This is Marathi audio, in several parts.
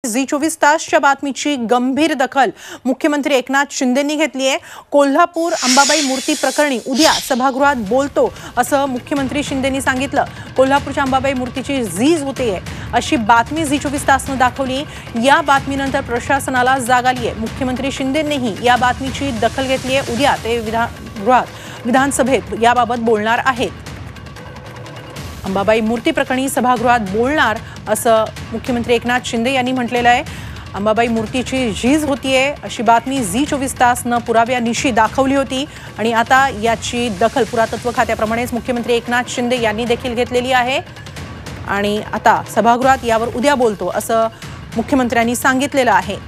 झी 24 तासच्या बातमीची गंभीर दखल मुख्यमंत्री एकनाथ शिंदेंनी घेतली आहे। कोल्हापूर अंबाबाई मूर्ती प्रकरणी उद्या सभागृहात बोलतो असं मुख्यमंत्री शिंदेंनी सांगितलं। कोल्हापूरच्या अंबाबाई मूर्तीची झीज होते अशी बातमी झी 24 तासनं दाखवली। या बातमीनंतर प्रशासनाला जाग आली आहे। मुख्यमंत्री शिंदेंनीही या बातमीची दखल घेतली आहे। उद्या ते विधानसभेत याबाबत बोलणार आहेत। अंबाबाई मूर्ती प्रकरणी सभागृहात बोलणार असं मुख्यमंत्री एकनाथ शिंदे यांनी म्हटलेलं आहे। अंबाबाई मूर्तीची झीज होतीये अशी बातमी झी 24 तासनं पुराव्यानिशी दाखवली होती आणि आता याची दखल पुरातत्व खात्याप्रमाणेच मुख्यमंत्री एकनाथ शिंदे यांनी देखील घेतलेली आहे आणि आता सभागृहात यावर उद्या बोलतो असं मुख्यमंत्र्यांनी सांगितलेलं आहे।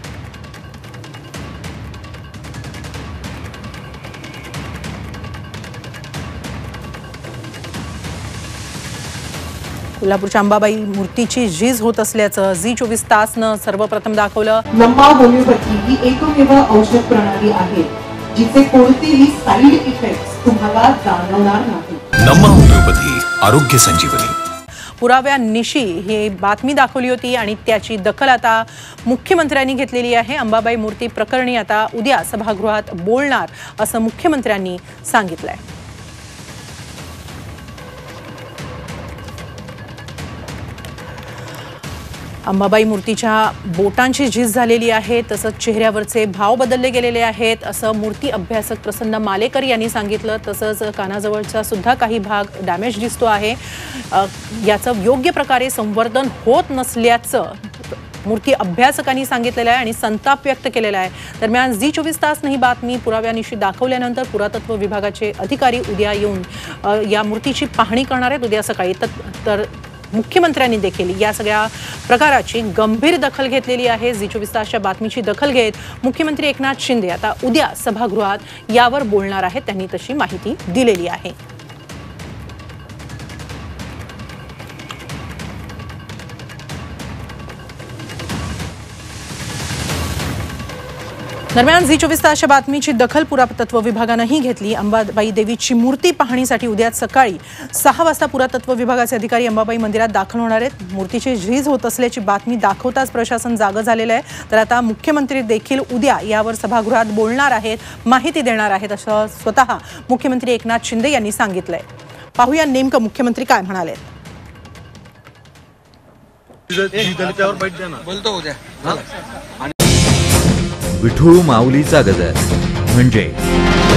कोल्हापूरच्या अंबाबाई मूर्तीची झीज होत असल्याचं झी 24 तासनं सर्वप्रथम दाखवलं। नम्मा होमिओपॅथी ही एकमेव औषध प्रणाली आहे जिचे कोणतेही साइड इफेक्ट्स तुम्हाला जाणवणार नाही। नम्मा होमिओपॅथी आरोग्य संजीवनी। पुराव्यानिशी ही बातमी दाखवली होती आणि त्याची दखल आता मुख्यमंत्र्यांनी घेतलेली आहे। अंबाबाई मूर्ती प्रकरणी आता उद्या सभागृहात बोलणार असं मुख्यमंत्र्यांनी सांगितलंय। अंबाबाई मूर्तीच्या बोटांची झीज झालेली आहे, तसंच चेहऱ्यावरचे भाव बदलले गेलेले आहेत असं मूर्ती अभ्यासक प्रसन्न मालेकर यांनी सांगितलं। तसंच कानाजवळचा सुद्धा काही भाग डॅमेज दिसतो आहे। याचं योग्य प्रकारे संवर्धन होत नसल्याचं मूर्ती अभ्यासकांनी सांगितलेलं आहे आणि संताप व्यक्त केलेला आहे। दरम्यान झी 24 तासनं ही बातमी पुराव्यानिशी दाखवल्यानंतर पुरातत्व विभागाचे अधिकारी उद्या येऊन या मूर्तीची पाहणी करणार आहेत उद्या सकाळी। तर मुख्यमंत्र्यांनी देखील या सगळ्या प्रकाराची गंभीर दखल घेतलेली आहे। झी 24 तासच्या बातमीची दखल घेत मुख्यमंत्री एकनाथ शिंदे आता उद्या सभागृहात यावर बोलणार आहेत। त्यांनी तशी माहिती दिलेली आहे। दरम्यान झी 24 तासच्या बातमीची दखल पुरातत्व विभागानंही घेतली। अंबाबाई देवीची मूर्ती पाहणीसाठी उद्या सकाळी 6 वाजता पुरातत्व विभागाचे अधिकारी अंबाबाई मंदिरात दाखल होणार आहेत। मूर्तीची झीज होत असल्याची बातमी दाखवताच प्रशासन जागं झालेलं आहे। तर आता मुख्यमंत्री देखील उद्या यावर सभागृहात बोलणार आहेत, माहिती देणार आहेत असं स्वतः मुख्यमंत्री एकनाथ शिंदे यांनी सांगितलंय। पाहूया नेमकं मुख्यमंत्री काय म्हणाले। विठू माऊलीचा गजर म्हणजे